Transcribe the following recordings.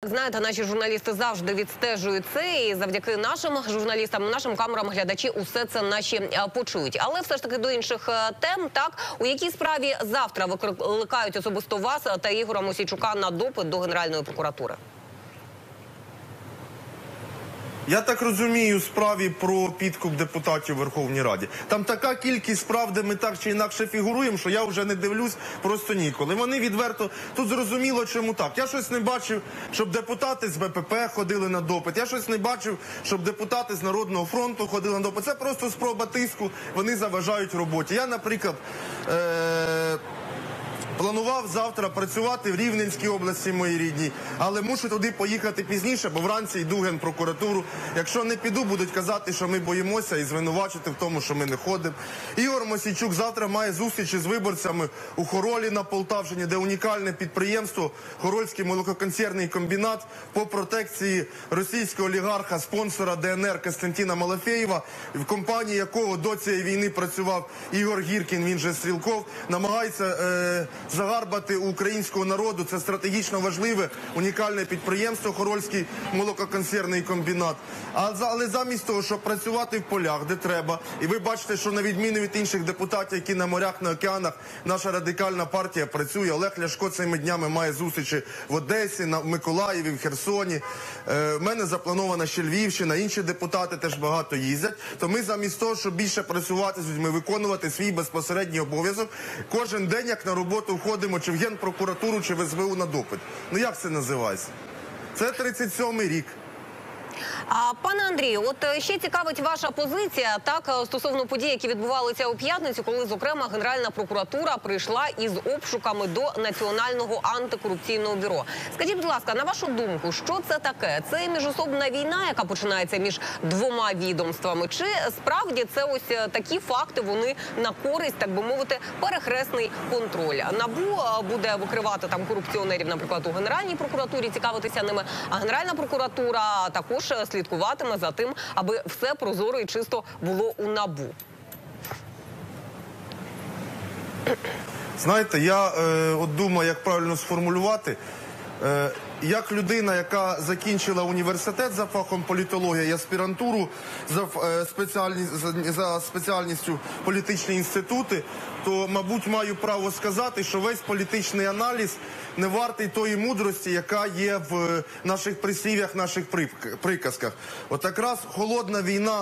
Знаєте, наші журналісти завжди відстежують це, і завдяки нашим журналістам, нашим камерам глядачі усе це наші почують. Але все ж таки до інших тем, так, у якій справі завтра викликають особисто вас та Ігоря Мосійчука на допит до Генеральної прокуратури? Я так розумію, справі про підкуп депутатів у Верховній Раді. Там така кількість справ, де ми так чи інакше фігуруємо, що я вже не дивлюсь просто ніколи. Вони відверто, тут зрозуміло, чому так. Я щось не бачив, щоб депутати з БПП ходили на допит. Я щось не бачив, щоб депутати з Народного фронту ходили на допит. Це просто спроба тиску, вони заважають роботі. Я, наприклад, планував завтра працювати в Рівненській області, моїй рідній, але мушу туди поїхати пізніше, бо вранці йду в Генпрокуратуру. Якщо не піду, будуть казати, що ми боїмося і звинувачити в тому, що ми не ходимо. Ігор Мосійчук завтра має зустрічі з виборцями у Хоролі на Полтавщині, де унікальне підприємство, Хорольський молококонцерний комбінат по протекції російського олігарха, спонсора ДНР Костянтина Малафєєва, в компанії якого до цієї війни працював Ігор Гіркін, він же Стрілков, намагається загарбати у українського народу. Це стратегічно важливе, унікальне підприємство, Хорольський молококонцерний комбінат. Але замість того, щоб працювати в полях, де треба, і ви бачите, що на відміну від інших депутатів, які на морях, на океанах, наша радикальна партія працює. Олег Ляшко цими днями має зустрічі в Одесі, в Миколаєві, в Херсоні. В мене запланована ще Львівщина, інші депутати теж багато їздять. То ми замість того, щоб більше працювати з людьми, виконувати свій безпосередній обов'язок, кожен день, як на роботу, входимо чи в Генпрокуратуру, чи в СБУ на допит. Ну як це називається? Це 37-й рік. Пане Андрію, от ще цікавить ваша позиція, так, стосовно подій, які відбувалися у п'ятницю, коли, зокрема, Генеральна прокуратура прийшла із обшуками до Національного антикорупційного бюро. Скажіть, будь ласка, на вашу думку, що це таке? Це міжособна війна, яка починається між двома відомствами? Чи справді це ось такі факти, вони на користь, так би мовити, перехресний контроль? НАБУ буде викривати там корупціонерів, наприклад, у Генеральній прокуратурі, цікавитися ними, а Генеральна прокуратура також слідкуватиме за тим, аби все прозоро і чисто було у НАБУ. Знаєте, я от думаю, як правильно сформулювати. Як людина, яка закінчила університет за фахом політологія і аспірантуру за спеціальністю політичні інститути, то, мабуть, маю право сказати, що весь політичний аналіз не вартий тої мудрості, яка є в наших прислів'ях, наших приказках. От якраз холодна війна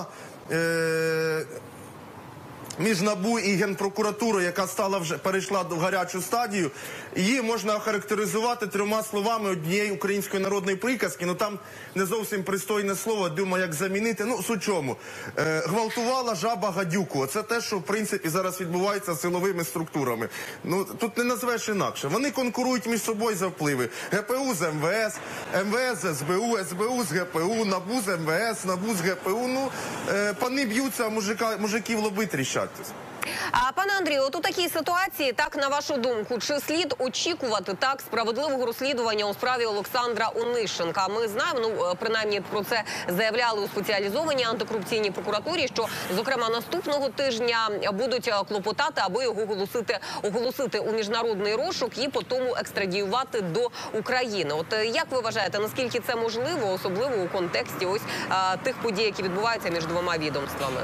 між НАБУ і Генпрокуратурою, яка перейшла в гарячу стадію, її можна охарактеризувати трьома словами однієї української народної приказки. Ну там не зовсім пристойне слово, думаю, як замінити. Ну, суть чому. Гвалтувала жаба гадюку. Це те, що, в принципі, зараз відбувається з силовими структурами. Ну, тут не назвеш інакше. Вони конкурують між собою за впливи. ГПУ з МВС, МВС з СБУ, СБУ з ГПУ, НАБУ з МВС, НАБУ з ГПУ. Ну, пани б'ються, мужики в лоби тріщать. Пане Андрію, от у такій ситуації, так, на вашу думку, чи слід очікувати так справедливого розслідування у справі Олександра Онищенка? Ми знаємо, ну, принаймні про це заявляли у спеціалізованій антикорупційній прокуратурі, що, зокрема, наступного тижня будуть клопотати, аби його оголосити у міжнародний розшук і потім екстрадіювати до України. От як ви вважаєте, наскільки це можливо, особливо у контексті ось тих подій, які відбуваються між двома відомствами?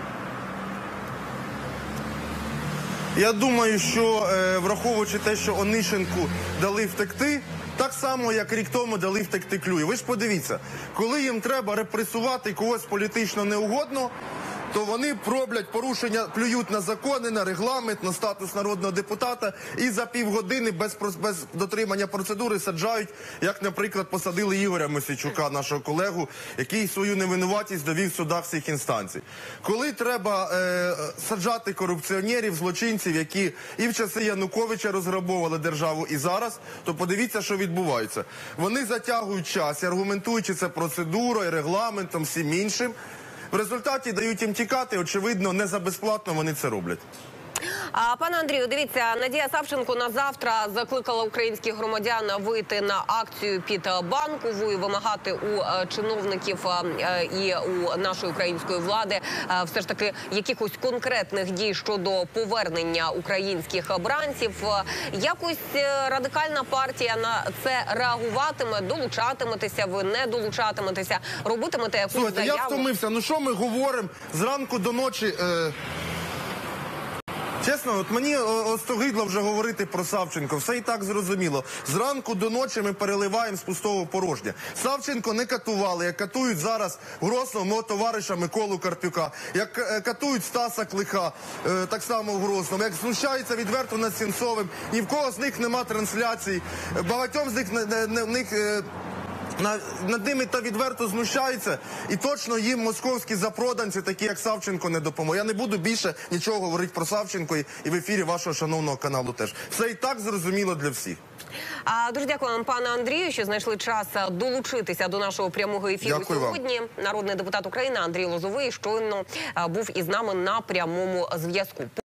Я думаю, що враховуючи те, що Онищенку дали втекти, так само, як рік тому дали втекти Клюєву. Ви ж подивіться, коли їм треба репресувати когось політично неугодно, то вони роблять порушення, плюють на закони, на регламент, на статус народного депутата і за півгодини без дотримання процедури саджають, як, наприклад, посадили Ігоря Мосійчука, нашого колегу, який свою невинуватість довів в судах всіх інстанцій. Коли треба саджати корупціонерів, злочинців, які і в часи Януковича розграбовували державу, і зараз, то подивіться, що відбувається. Вони затягують час, аргументуючи це процедурою, регламентом, всім іншим. В результаті дають їм тікати, очевидно, не за безплатно вони це роблять. Пане Андрію, дивіться, Надія Савченко на завтра закликала українських громадян вийти на акцію під Банковою, вимагати у чиновників і у нашої української влади все ж таки якихось конкретних дій щодо повернення українських бранців. Якось радикальна партія на це реагуватиме, долучатиметеся, ви не долучатиметеся, робитимете якусь Слухайте, заяву? я втомився. Ну що ми говоримо зранку до ночі? Чесно, от мені остогидло вже говорити про Савченко. Все і так зрозуміло. Зранку до ночі ми переливаємо з пустого в порожнє. Савченко не катували, як катують зараз в Грозному мого товариша Миколу Карпюка, як катують Стаса Клиха, так само в Грозному, як знущаються відверто над Сенцовим. Ні в кого з них нема трансляцій. Багатьом з них... Над ними та відверто знущаються, і точно їм московські запроданці, такі як Савченко, не допоможуть. Я не буду більше нічого говорити про Савченко і в ефірі вашого шановного каналу теж. Все і так зрозуміло для всіх. Дуже дякую вам, пане Андрію, що знайшли час долучитися до нашого прямого ефіру. Дякую сьогодні. вам. Народний депутат України Андрій Лозовий щойно був із нами на прямому зв'язку.